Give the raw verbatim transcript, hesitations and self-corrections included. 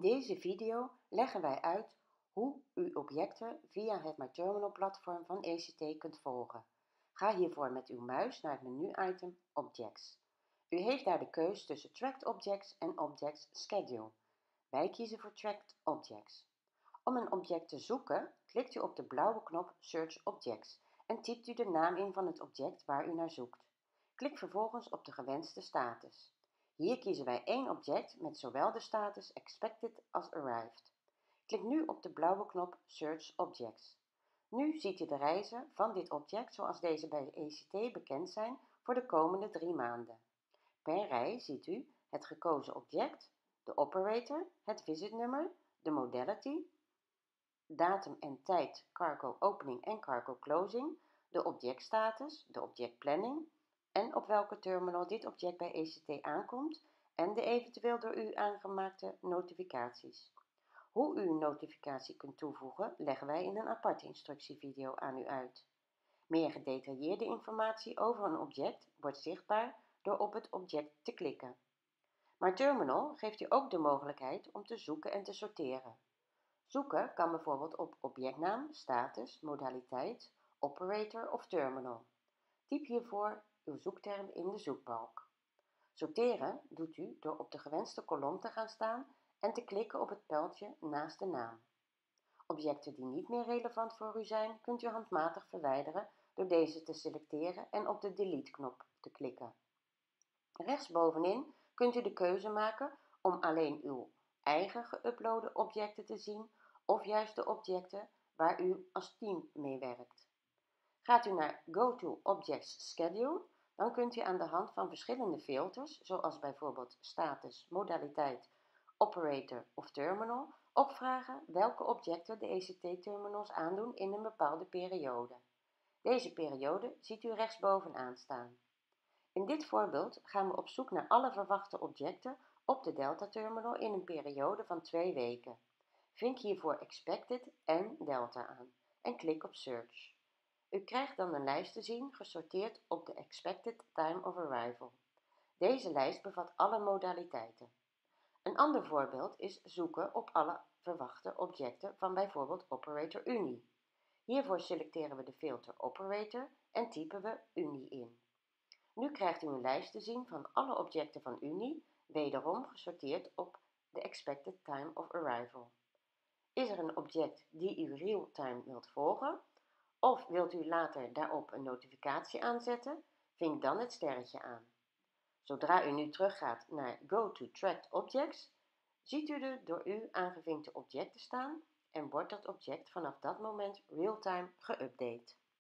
deze video leggen wij uit hoe u objecten via het MyTerminal platform van E C T kunt volgen. Ga hiervoor met uw muis naar het menu-item Objects. U heeft daar de keus tussen Tracked Objects en Objects Schedule. Wij kiezen voor Tracked Objects. Om een object te zoeken, klikt u op de blauwe knop Search Objects en typt u de naam in van het object waar u naar zoekt. Klik vervolgens op de gewenste status. Hier kiezen wij één object met zowel de status Expected als Arrived. Klik nu op de blauwe knop Search Objects. Nu ziet u de reizen van dit object zoals deze bij E C T bekend zijn voor de komende drie maanden. Per rij ziet u het gekozen object, de operator, het visitnummer, de modality, datum en tijd cargo opening en cargo closing, de objectstatus, de objectplanning en op welke terminal dit object bij E C T aankomt en de eventueel door u aangemaakte notificaties. Hoe u een notificatie kunt toevoegen leggen wij in een aparte instructievideo aan u uit. Meer gedetailleerde informatie over een object wordt zichtbaar door op het object te klikken. MyTerminal geeft u ook de mogelijkheid om te zoeken en te sorteren. Zoeken kan bijvoorbeeld op objectnaam, status, modaliteit, operator of terminal. Typ hiervoor uw zoekterm in de zoekbalk. Sorteren doet u door op de gewenste kolom te gaan staan en te klikken op het pijltje naast de naam. Objecten die niet meer relevant voor u zijn, kunt u handmatig verwijderen door deze te selecteren en op de Delete-knop te klikken. Rechtsbovenin kunt u de keuze maken om alleen uw eigen geüploade objecten te zien of juist de objecten waar u als team mee werkt. Gaat u naar Go to Objects Schedule, dan kunt u aan de hand van verschillende filters, zoals bijvoorbeeld status, modaliteit, operator of terminal, opvragen welke objecten de E C T-terminals aandoen in een bepaalde periode. Deze periode ziet u rechtsbovenaan staan. In dit voorbeeld gaan we op zoek naar alle verwachte objecten op de Delta-terminal in een periode van twee weken. Vink hiervoor Expected en Delta aan en klik op Search. U krijgt dan een lijst te zien gesorteerd op de Expected Time of Arrival. Deze lijst bevat alle modaliteiten. Een ander voorbeeld is zoeken op alle verwachte objecten van bijvoorbeeld Operator Unie. Hiervoor selecteren we de filter Operator en typen we Unie in. Nu krijgt u een lijst te zien van alle objecten van Unie, wederom gesorteerd op de Expected Time of Arrival. Is er een object die u real-time wilt volgen, of wilt u later daarop een notificatie aanzetten, vink dan het sterretje aan. Zodra u nu teruggaat naar Go to Tracked Objects, ziet u de door u aangevinkte objecten staan en wordt dat object vanaf dat moment real-time geüpdate.